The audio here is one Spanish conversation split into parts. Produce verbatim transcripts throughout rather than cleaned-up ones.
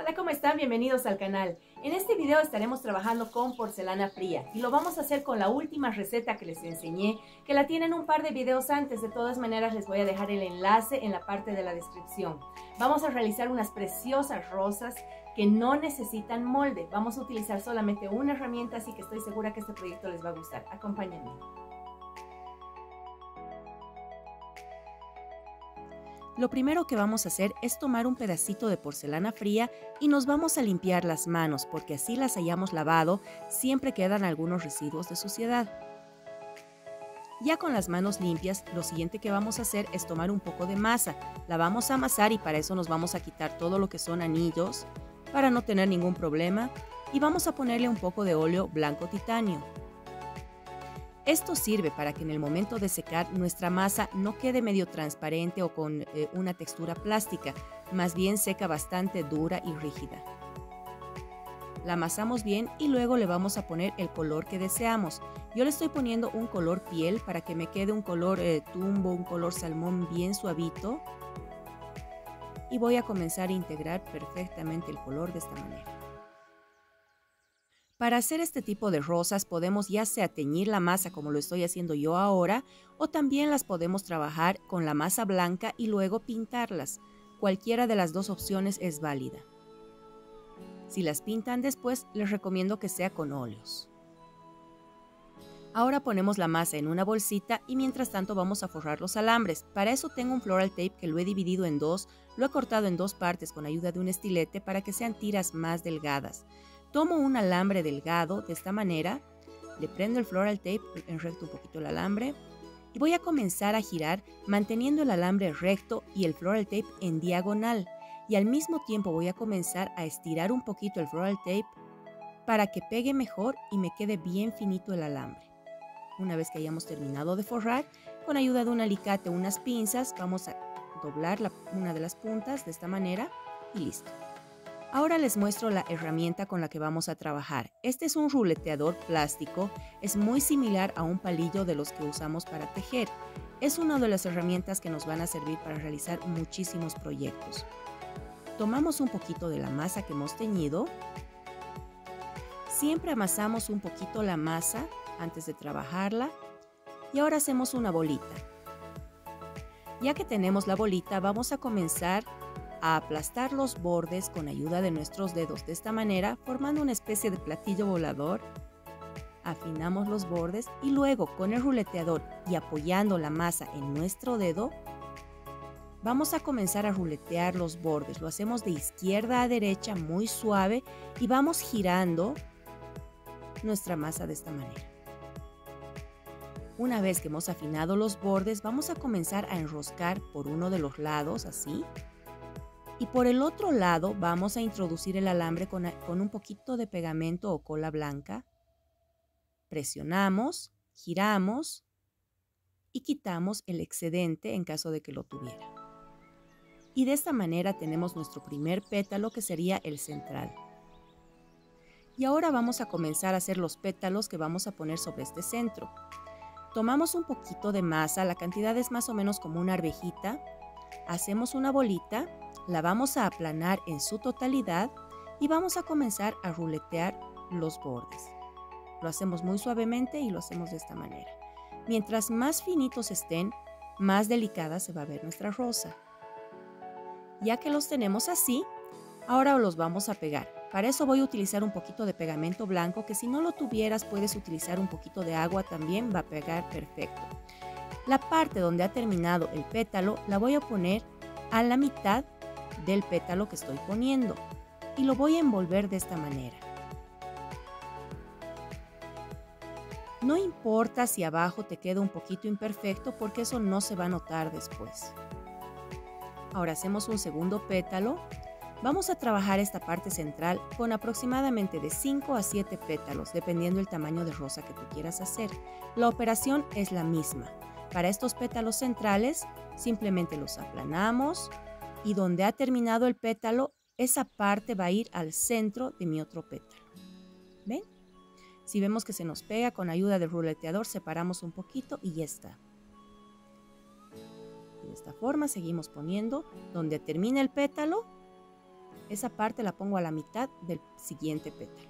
Hola, ¿cómo están? Bienvenidos al canal. En este video estaremos trabajando con porcelana fría y lo vamos a hacer con la última receta que les enseñé, que la tienen un par de videos antes. De todas maneras les voy a dejar el enlace en la parte de la descripción. Vamos a realizar unas preciosas rosas que no necesitan molde. Vamos a utilizar solamente una herramienta, así que estoy segura que este proyecto les va a gustar. Acompáñenme. Lo primero que vamos a hacer es tomar un pedacito de porcelana fría y nos vamos a limpiar las manos, porque así las hayamos lavado, siempre quedan algunos residuos de suciedad. Ya con las manos limpias, lo siguiente que vamos a hacer es tomar un poco de masa. La vamos a amasar y para eso nos vamos a quitar todo lo que son anillos, para no tener ningún problema, y vamos a ponerle un poco de óleo blanco titanio. Esto sirve para que en el momento de secar nuestra masa no quede medio transparente o con eh, una textura plástica, más bien seca bastante dura y rígida. La amasamos bien y luego le vamos a poner el color que deseamos. Yo le estoy poniendo un color piel para que me quede un color eh, tumbo, un color salmón bien suavito. Y voy a comenzar a integrar perfectamente el color de esta manera. Para hacer este tipo de rosas podemos ya sea teñir la masa como lo estoy haciendo yo ahora, o también las podemos trabajar con la masa blanca y luego pintarlas. Cualquiera de las dos opciones es válida. Si las pintan después, les recomiendo que sea con óleos. Ahora ponemos la masa en una bolsita y mientras tanto vamos a forrar los alambres. Para eso tengo un floral tape que lo he dividido en dos, lo he cortado en dos partes con ayuda de un estilete para que sean tiras más delgadas. Tomo un alambre delgado de esta manera, le prendo el floral tape, enrecto un poquito el alambre y voy a comenzar a girar manteniendo el alambre recto y el floral tape en diagonal, y al mismo tiempo voy a comenzar a estirar un poquito el floral tape para que pegue mejor y me quede bien finito el alambre. Una vez que hayamos terminado de forrar, con ayuda de un alicate o unas pinzas vamos a doblar la, una de las puntas de esta manera y listo. Ahora les muestro la herramienta con la que vamos a trabajar. Este es un ruleteador plástico, es muy similar a un palillo de los que usamos para tejer. Es una de las herramientas que nos van a servir para realizar muchísimos proyectos. Tomamos un poquito de la masa que hemos teñido. Siempre amasamos un poquito la masa antes de trabajarla y ahora hacemos una bolita. Ya que tenemos la bolita, vamos a comenzar a aplastar los bordes con ayuda de nuestros dedos de esta manera, formando una especie de platillo volador. Afinamos los bordes y luego con el ruleteador y apoyando la masa en nuestro dedo, vamos a comenzar a ruletear los bordes. Lo hacemos de izquierda a derecha muy suave y vamos girando nuestra masa de esta manera. Una vez que hemos afinado los bordes, vamos a comenzar a enroscar por uno de los lados así. Y por el otro lado vamos a introducir el alambre con, con un poquito de pegamento o cola blanca. Presionamos, giramos y quitamos el excedente en caso de que lo tuviera. Y de esta manera tenemos nuestro primer pétalo, que sería el central. Y ahora vamos a comenzar a hacer los pétalos que vamos a poner sobre este centro. Tomamos un poquito de masa, la cantidad es más o menos como una arvejita. Hacemos una bolita. La vamos a aplanar en su totalidad y vamos a comenzar a ruletear los bordes. Lo hacemos muy suavemente y lo hacemos de esta manera. Mientras más finitos estén, más delicada se va a ver nuestra rosa. Ya que los tenemos así, ahora los vamos a pegar. Para eso voy a utilizar un poquito de pegamento blanco, que si no lo tuvieras puedes utilizar un poquito de agua también, va a pegar perfecto. La parte donde ha terminado el pétalo la voy a poner a la mitad del pétalo que estoy poniendo y lo voy a envolver de esta manera. No importa si abajo te queda un poquito imperfecto, porque eso no se va a notar después. Ahora hacemos un segundo pétalo. Vamos a trabajar esta parte central con aproximadamente de cinco a siete pétalos, dependiendo del tamaño de rosa que tú quieras hacer. La operación es la misma. Para estos pétalos centrales, simplemente los aplanamos y donde ha terminado el pétalo, esa parte va a ir al centro de mi otro pétalo. ¿Ven? Si vemos que se nos pega, con ayuda del ruleteador separamos un poquito y ya está. De esta forma seguimos poniendo donde termina el pétalo, Esa parte la pongo a la mitad del siguiente pétalo.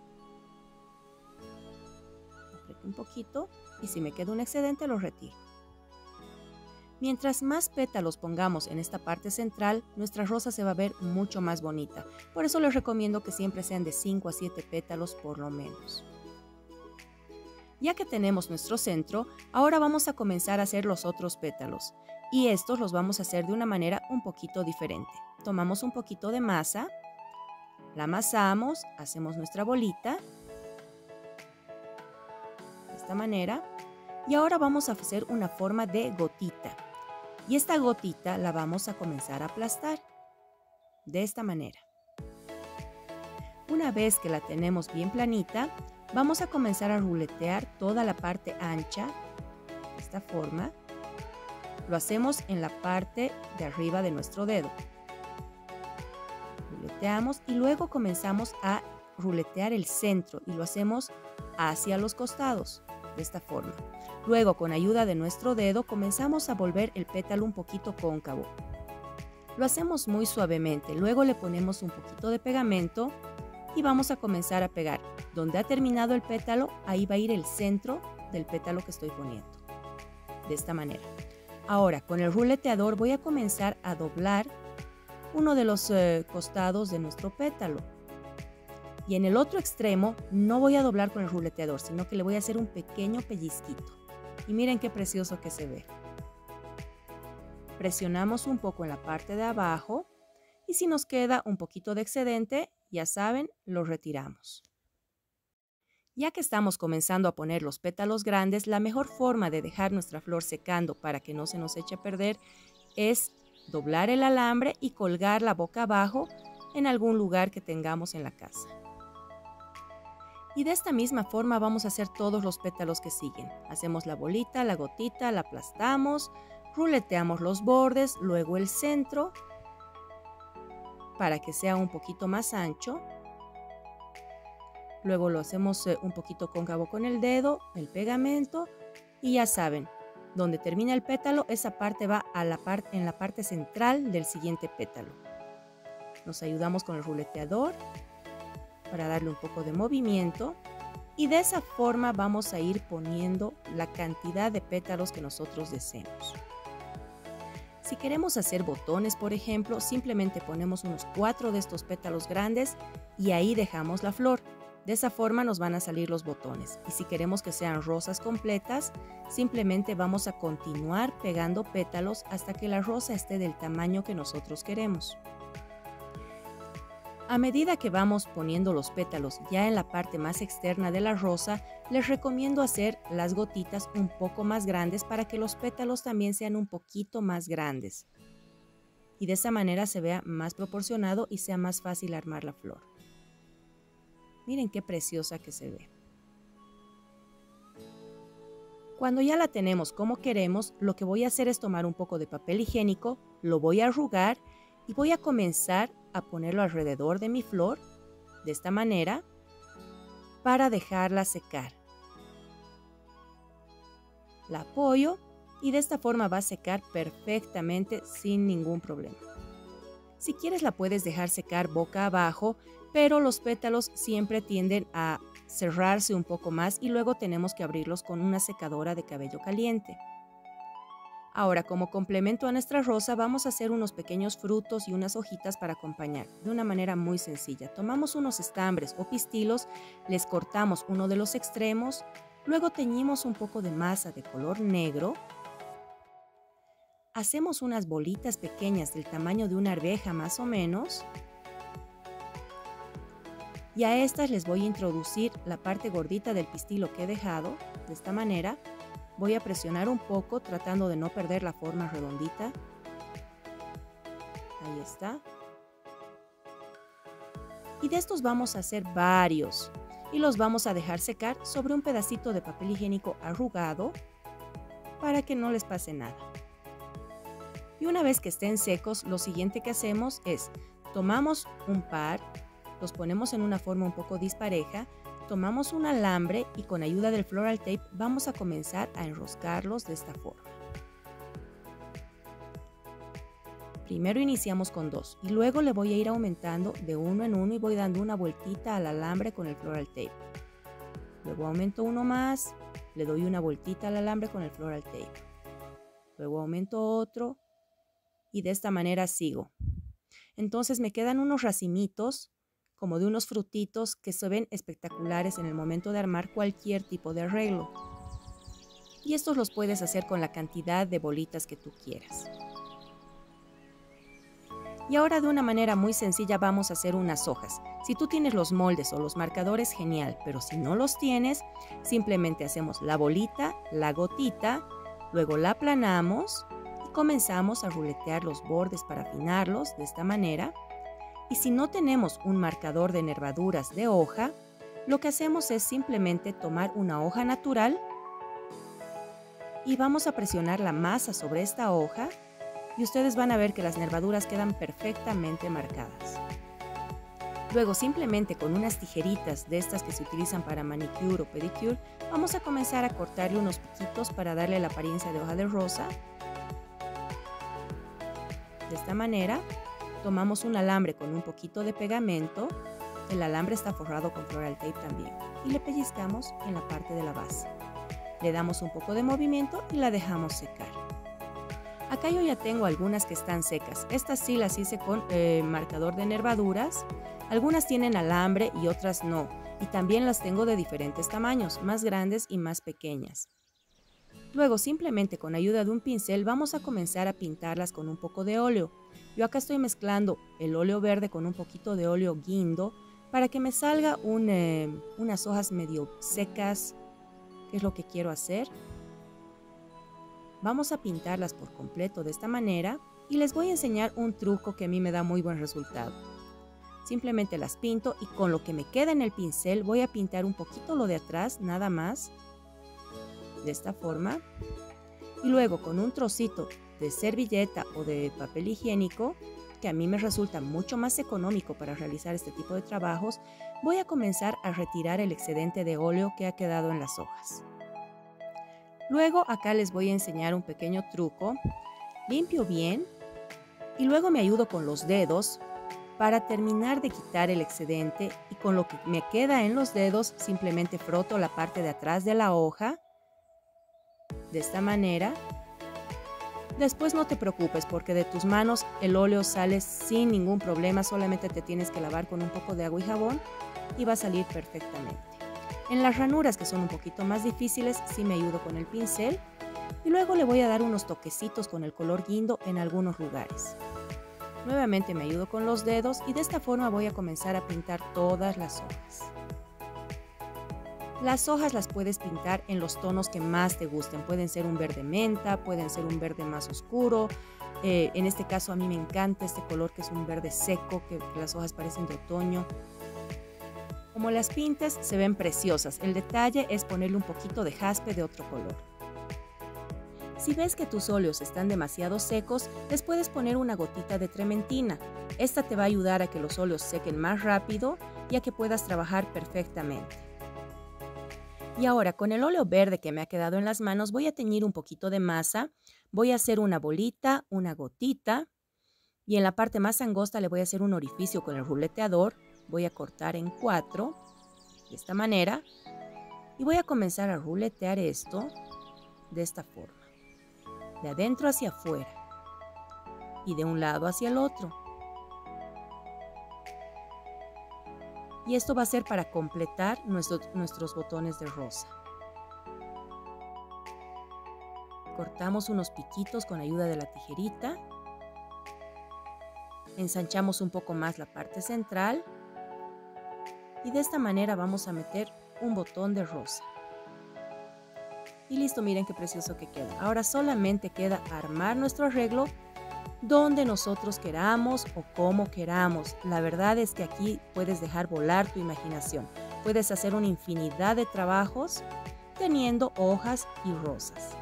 Aprieto un poquito y si me queda un excedente lo retiro. Mientras más pétalos pongamos en esta parte central, nuestra rosa se va a ver mucho más bonita. Por eso les recomiendo que siempre sean de cinco a siete pétalos por lo menos. Ya que tenemos nuestro centro, ahora vamos a comenzar a hacer los otros pétalos. Y estos los vamos a hacer de una manera un poquito diferente. Tomamos un poquito de masa, la amasamos, hacemos nuestra bolita, de esta manera. Y ahora vamos a hacer una forma de gotita. Y esta gotita la vamos a comenzar a aplastar, de esta manera. Una vez que la tenemos bien planita, vamos a comenzar a ruletear toda la parte ancha, de esta forma. Lo hacemos en la parte de arriba de nuestro dedo. Ruleteamos y luego comenzamos a ruletear el centro y lo hacemos hacia los costados, de esta forma. Luego, con ayuda de nuestro dedo, comenzamos a volver el pétalo un poquito cóncavo. Lo hacemos muy suavemente, luego le ponemos un poquito de pegamento y vamos a comenzar a pegar. Donde ha terminado el pétalo, ahí va a ir el centro del pétalo que estoy poniendo. De esta manera. Ahora, con el ruleteador voy a comenzar a doblar uno de los eh, costados de nuestro pétalo. Y en el otro extremo no voy a doblar con el ruleteador, sino que le voy a hacer un pequeño pellizquito. Y miren qué precioso que se ve. Presionamos un poco en la parte de abajo y si nos queda un poquito de excedente, ya saben, lo retiramos. Ya que estamos comenzando a poner los pétalos grandes, la mejor forma de dejar nuestra flor secando para que no se nos eche a perder es doblar el alambre y colgarla boca abajo en algún lugar que tengamos en la casa. Y de esta misma forma vamos a hacer todos los pétalos que siguen. Hacemos la bolita, la gotita, la aplastamos, ruleteamos los bordes, luego el centro para que sea un poquito más ancho. Luego lo hacemos un poquito cóncavo con el dedo, el pegamento y ya saben, donde termina el pétalo, esa parte va a la parte, en la parte central del siguiente pétalo. Nos ayudamos con el ruleteador para darle un poco de movimiento y de esa forma vamos a ir poniendo la cantidad de pétalos que nosotros deseemos. Si queremos hacer botones, por ejemplo, simplemente ponemos unos cuatro de estos pétalos grandes y ahí dejamos la flor. De esa forma nos van a salir los botones. Y si queremos que sean rosas completas, simplemente vamos a continuar pegando pétalos hasta que la rosa esté del tamaño que nosotros queremos. A medida que vamos poniendo los pétalos ya en la parte más externa de la rosa, les recomiendo hacer las gotitas un poco más grandes para que los pétalos también sean un poquito más grandes. Y de esa manera se vea más proporcionado y sea más fácil armar la flor. Miren qué preciosa que se ve. Cuando ya la tenemos como queremos, lo que voy a hacer es tomar un poco de papel higiénico, lo voy a arrugar y voy a comenzar a ponerlo alrededor de mi flor, de esta manera, para dejarla secar. La apoyo y de esta forma va a secar perfectamente sin ningún problema. Si quieres la puedes dejar secar boca abajo, pero los pétalos siempre tienden a cerrarse un poco más y luego tenemos que abrirlos con una secadora de cabello caliente. Ahora, como complemento a nuestra rosa, vamos a hacer unos pequeños frutos y unas hojitas para acompañar, de una manera muy sencilla. Tomamos unos estambres o pistilos, les cortamos uno de los extremos, luego teñimos un poco de masa de color negro, hacemos unas bolitas pequeñas del tamaño de una arveja más o menos, y a estas les voy a introducir la parte gordita del pistilo que he dejado, de esta manera. Voy a presionar un poco tratando de no perder la forma redondita. Ahí está. Y de estos vamos a hacer varios y los vamos a dejar secar sobre un pedacito de papel higiénico arrugado para que no les pase nada. Y una vez que estén secos, lo siguiente que hacemos es tomamos un par, los ponemos en una forma un poco dispareja, tomamos un alambre y con ayuda del floral tape vamos a comenzar a enroscarlos de esta forma. Primero iniciamos con dos y luego le voy a ir aumentando de uno en uno y voy dando una vueltita al alambre con el floral tape. Luego aumento uno más, le doy una vueltita al alambre con el floral tape. Luego aumento otro y de esta manera sigo. Entonces me quedan unos racimitos como de unos frutitos que se ven espectaculares en el momento de armar cualquier tipo de arreglo. Y estos los puedes hacer con la cantidad de bolitas que tú quieras. Y ahora de una manera muy sencilla vamos a hacer unas hojas. Si tú tienes los moldes o los marcadores, genial, pero si no los tienes, simplemente hacemos la bolita, la gotita, luego la aplanamos y comenzamos a ruletear los bordes para afinarlos de esta manera. Y si no tenemos un marcador de nervaduras de hoja, lo que hacemos es simplemente tomar una hoja natural y vamos a presionar la masa sobre esta hoja y ustedes van a ver que las nervaduras quedan perfectamente marcadas. Luego simplemente con unas tijeritas de estas que se utilizan para manicure o pedicure, vamos a comenzar a cortarle unos piquitos para darle la apariencia de hoja de rosa. De esta manera, tomamos un alambre con un poquito de pegamento, el alambre está forrado con floral tape también, y le pellizcamos en la parte de la base. Le damos un poco de movimiento y la dejamos secar. Acá yo ya tengo algunas que están secas. Estas sí las hice con eh, marcador de nervaduras. Algunas tienen alambre y otras no. Y también las tengo de diferentes tamaños, más grandes y más pequeñas. Luego simplemente con ayuda de un pincel vamos a comenzar a pintarlas con un poco de óleo. Yo acá estoy mezclando el óleo verde con un poquito de óleo guindo para que me salga un, eh, unas hojas medio secas, que es lo que quiero hacer. Vamos a pintarlas por completo de esta manera y les voy a enseñar un truco que a mí me da muy buen resultado. Simplemente las pinto y con lo que me queda en el pincel voy a pintar un poquito lo de atrás, nada más, de esta forma. Y luego con un trocito de servilleta o de papel higiénico, que a mí me resulta mucho más económico para realizar este tipo de trabajos, voy a comenzar a retirar el excedente de óleo que ha quedado en las hojas. Luego acá les voy a enseñar un pequeño truco. Limpio bien y luego me ayudo con los dedos para terminar de quitar el excedente y con lo que me queda en los dedos simplemente froto la parte de atrás de la hoja de esta manera. Después no te preocupes porque de tus manos el óleo sale sin ningún problema, solamente te tienes que lavar con un poco de agua y jabón y va a salir perfectamente. En las ranuras que son un poquito más difíciles sí me ayudo con el pincel y luego le voy a dar unos toquecitos con el color guindo en algunos lugares. Nuevamente me ayudo con los dedos y de esta forma voy a comenzar a pintar todas las hojas. Las hojas las puedes pintar en los tonos que más te gusten. Pueden ser un verde menta, pueden ser un verde más oscuro. Eh, en este caso a mí me encanta este color que es un verde seco, que, que las hojas parecen de otoño. Como las pintes se ven preciosas. El detalle es ponerle un poquito de jaspe de otro color. Si ves que tus óleos están demasiado secos, les puedes poner una gotita de trementina. Esta te va a ayudar a que los óleos sequen más rápido y a que puedas trabajar perfectamente. Y ahora con el óleo verde que me ha quedado en las manos voy a teñir un poquito de masa. Voy a hacer una bolita, una gotita y en la parte más angosta le voy a hacer un orificio con el ruleteador. Voy a cortar en cuatro de esta manera y voy a comenzar a ruletear esto de esta forma, de adentro hacia afuera y de un lado hacia el otro. Y esto va a ser para completar nuestro, nuestros botones de rosa. Cortamos unos piquitos con ayuda de la tijerita. Ensanchamos un poco más la parte central. Y de esta manera vamos a meter un botón de rosa. Y listo, miren qué precioso que queda. Ahora solamente queda armar nuestro arreglo donde nosotros queramos o como queramos. La verdad es que aquí puedes dejar volar tu imaginación. Puedes hacer una infinidad de trabajos teniendo hojas y rosas.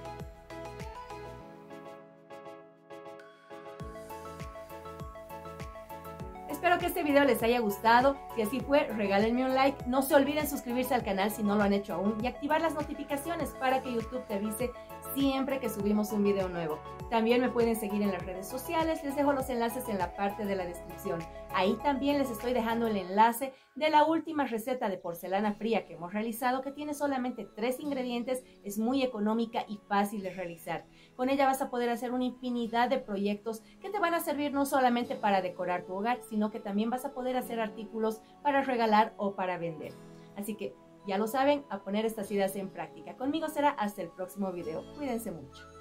Espero que este video les haya gustado. Si así fue, regálenme un like. No se olviden suscribirse al canal si no lo han hecho aún y activar las notificaciones para que YouTube te avise siempre que subimos un video nuevo. También me pueden seguir en las redes sociales, les dejo los enlaces en la parte de la descripción. Ahí también les estoy dejando el enlace de la última receta de porcelana fría que hemos realizado, que tiene solamente tres ingredientes, es muy económica y fácil de realizar. Con ella vas a poder hacer una infinidad de proyectos que te van a servir no solamente para decorar tu hogar, sino que también vas a poder hacer artículos para regalar o para vender. Así que ya lo saben, a poner estas ideas en práctica. Conmigo será hasta el próximo video. Cuídense mucho.